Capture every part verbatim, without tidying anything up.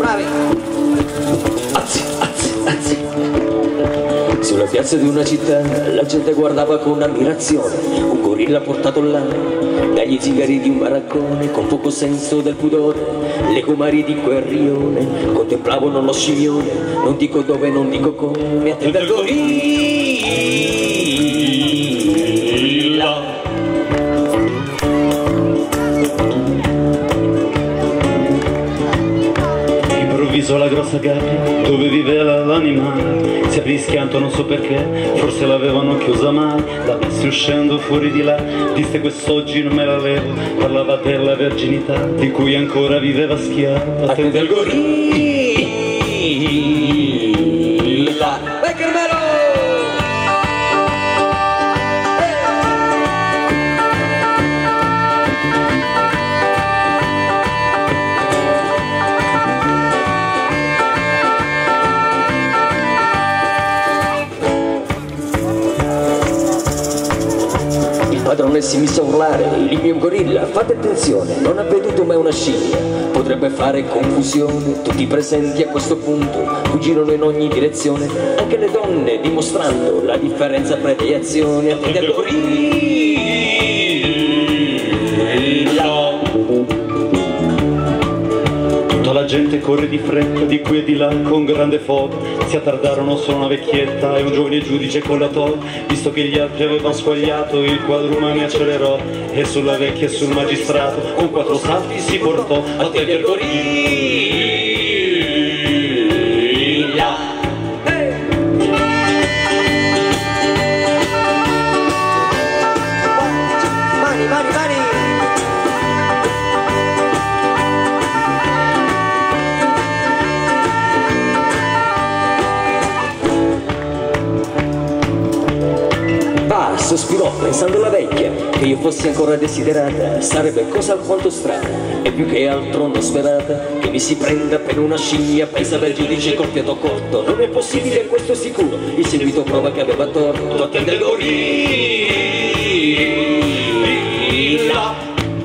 bravi. Azzi, azzi, azzi. Sulla piazza di una città la gente guardava con ammirazione un gorilla portato là dagli zingari di un baraccone, con poco senso del pudore. Le comari di quel rione contemplavano lo scimmione, non dico dove, non dico come, attende il gorilla. Improvviso la grossa gabbia dove viveva l'animale si aprì schianto, non so perché, forse l'avevano chiusa male. La messi uscendo fuori di là disse quest'oggi non me la levo, parlava della verginità di cui ancora viveva schiavo. Attende il gorilla. Vai Carmelo! Il padrone si mise a urlare, il mio gorilla, fate attenzione, non ha veduto mai una scimmia, potrebbe fare confusione. Tutti i presenti a questo punto fuggirono in ogni direzione, anche le donne dimostrando la differenza tra le azioni. Attende il gorilla. Tutta la gente corre di fretta di qui e di là con grande foga, si attardarono solo una vecchietta e un giovane giudice con la toga. Visto che gli altri avevano squagliato, il quadro umani accelerò e sulla vecchia e sul magistrato con quattro salti si portò. Attende il gorilla. Mani, mani, mani. Va, sospirò pensando alla vecchia, che io fossi ancora desiderata, sarebbe cosa alquanto strana e più che altro non sperata, che mi si prenda per una scimmia. Pensava il giudice col fiato corto, non è possibile, questo è sicuro, il seguito prova che aveva torto. Attende il gorilla.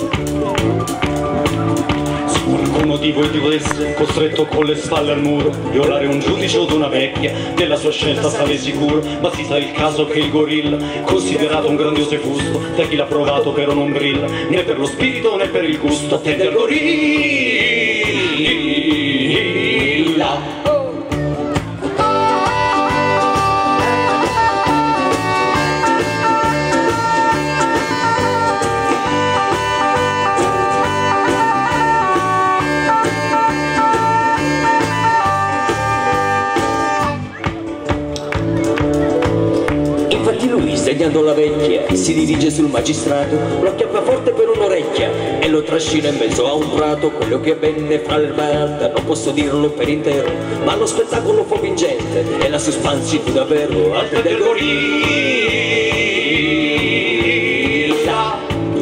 Qualcuno di voi dovesse, costretto con le spalle al muro, violare un giudice o una vecchia, della sua scelta stava sicuro. Ma si sa il caso che il gorilla, considerato un grandioso e fusto, da chi l'ha provato però non brilla, né per lo spirito né per il gusto. Attende il gorilla. Infatti lui, segnando la vecchia, si dirige sul magistrato, lo acchiappa forte per un'orecchia e lo trascina in mezzo a un prato. Quello che avvenne fra l'erba alta non posso dirlo per intero, ma lo spettacolo fu vincente e la suspense fu davvero. Attende il gorilla.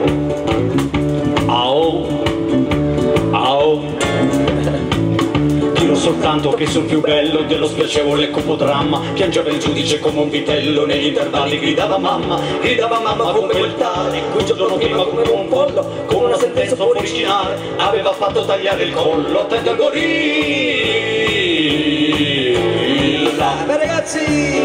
Au, au. Dirò soltanto che sul più bello dello spiacevole copodramma piangeva il giudice come un vitello, negli intervalli gridava mamma, gridava mamma con quel tale, cui giorno prima come un pollo, con una sentenza originale, aveva fatto tagliare il collo. Attende il gorilla. Beh, ragazzi.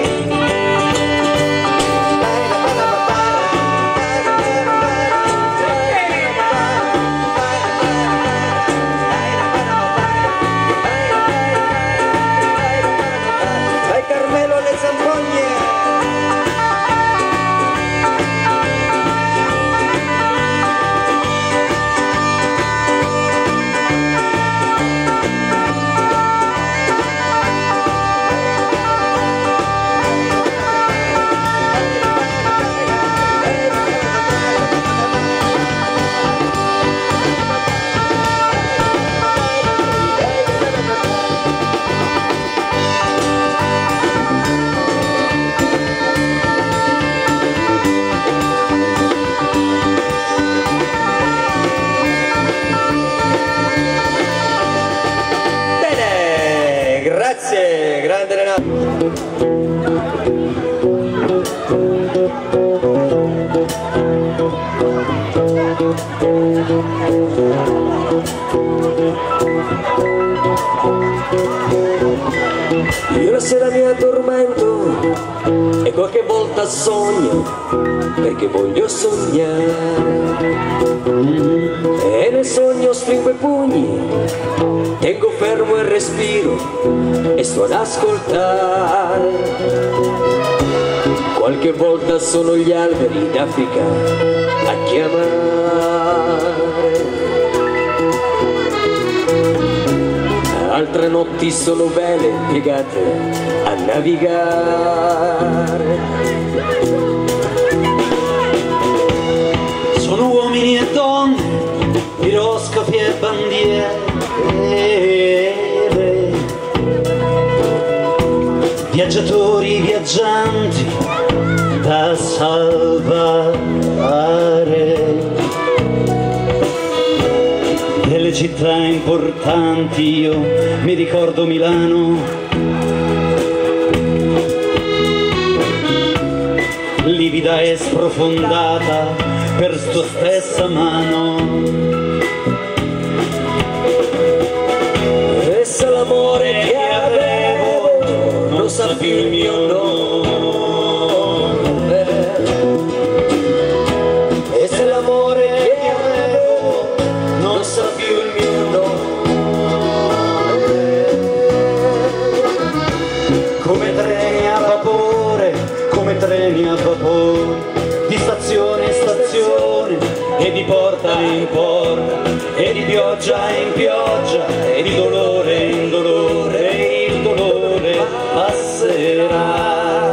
Grazie, grande Renato. Io la sera mi addormento e qualche volta sogno, perché voglio sognare. E nel sogno stringo i pugni, tengo fermo il respiro e sto ad ascoltare. Qualche volta sono gli alberi d'Africa a chiamare. Altre notti sono vele piegate a navigare. Sono uomini e donne, piroscafi e bandiere, viaggiatori viaggianti da salvare. Delle città importanti io mi ricordo Milano, livida e sprofondata per sua stessa mano. E se l'amore che avevo non sa più il mio nome, e se l'amore che avevo non sa più il mio nome, Come treni a vapore, come treni a vapore, di stazione in stazione e di porta in porta, e di pioggia in pioggia e di dolore in dolore, il dolore passerà.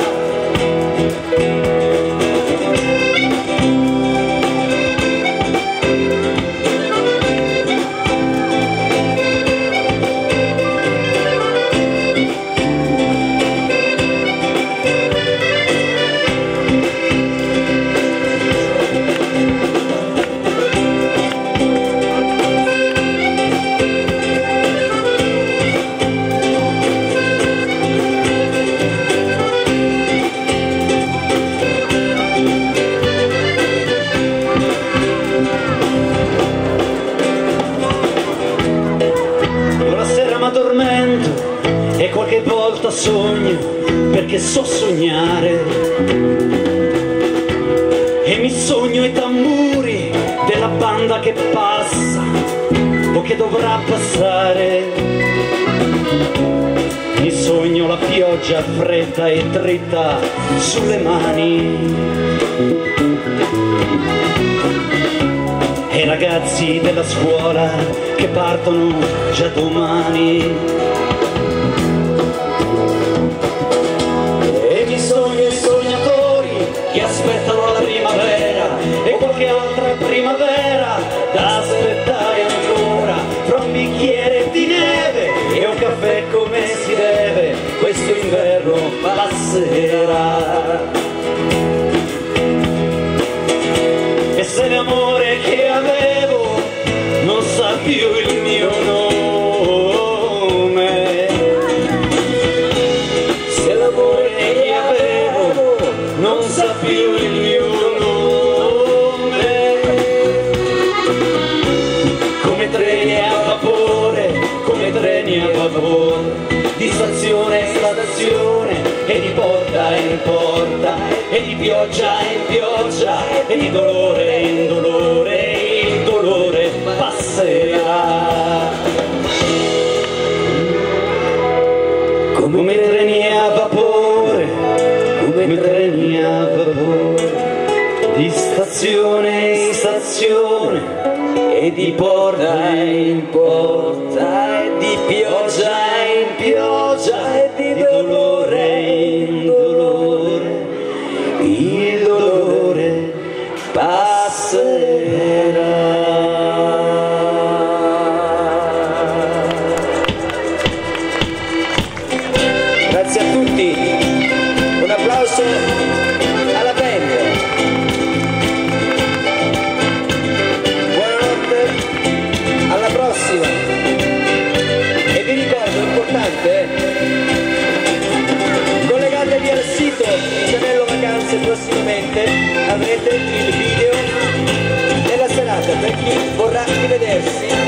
E qualche volta sogno perché so sognare, e mi sogno i tamburi della banda che passa o che dovrà passare. Mi sogno la pioggia fredda e dritta sulle mani, e i ragazzi della scuola che partono già domani. E mi sogno i sognatori che aspettano la primavera e qualche altra primavera da aspettare ancora, fra un bicchiere di neve e un caffè come si deve, questo inverno passerà. E se l'amore che avevo non sa più il mio nome, se l'amore che avevo non sa più il mio nome, come treni a vapore, come treni a vapore, di stazione in stazione e di porta in porta, e di pioggia in pioggia e di dolore in dolore, il dolore passerà. Come treni a vapore, come treni a vapore, di stazione in stazione e di porta in porta, e di pioggia in pioggia e di dolore in dolore, il dolore passerà. Grazie a tutti, un applauso alla band. Buonanotte, alla prossima. E vi ricordo, importante, collegatevi al sito di Gianello Vacanze, prossimamente avrete il video della serata per chi vorrà rivedersi